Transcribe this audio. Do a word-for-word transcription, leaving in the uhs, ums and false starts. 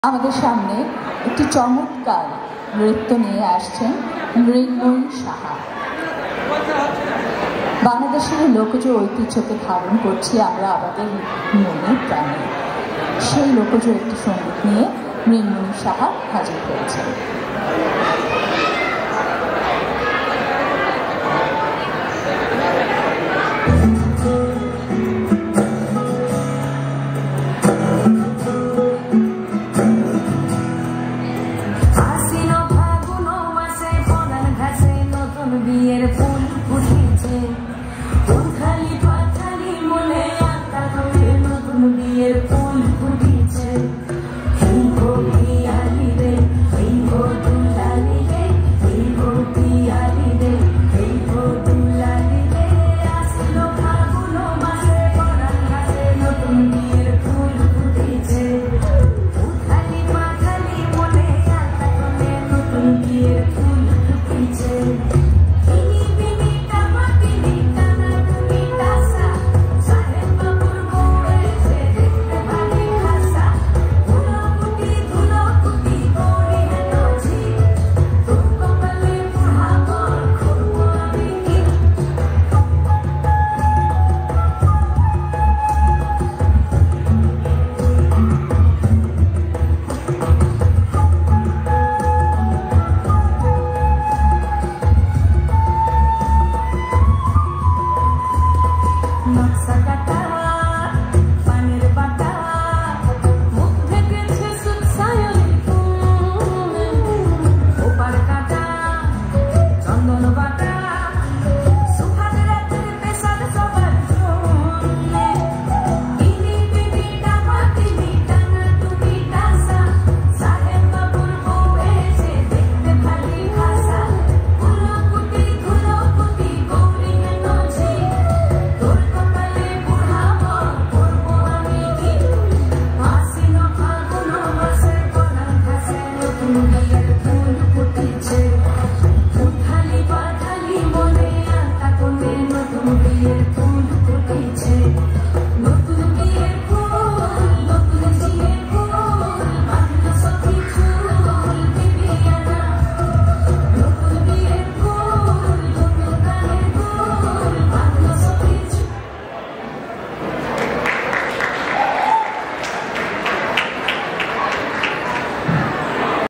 আমাদের সামনে একটি চমৎকার নৃত্য নিয়ে আসছেন মৃন্ময়ী সাহা। বাংলাদেশের লোকজ ঐতিহ্যকে ধারণ করছি আমরা আমাদের মনে প্রাণে। সেই লোকজ একটি সঙ্গীত নিয়ে মৃন্ময়ী সাহা হাজির হয়েছেন। বিয়ের ফুল ফুটেছে খালি পাথালি মনে আত্মা করে নতুন বিয়ের ফুল ফুটেছে এই পিয়ালি রে এই দুলালি রে এই পিয়ালি রে এই দুলালি রে আসলো ফাগুন মাসে পরাণ ঘাসে নতুন বিয়ের ফুল ফুটেছে খালি পাথালি মনে আত্মা করে নতুন বিয়ের ফুল ফুটেছে। Yeah.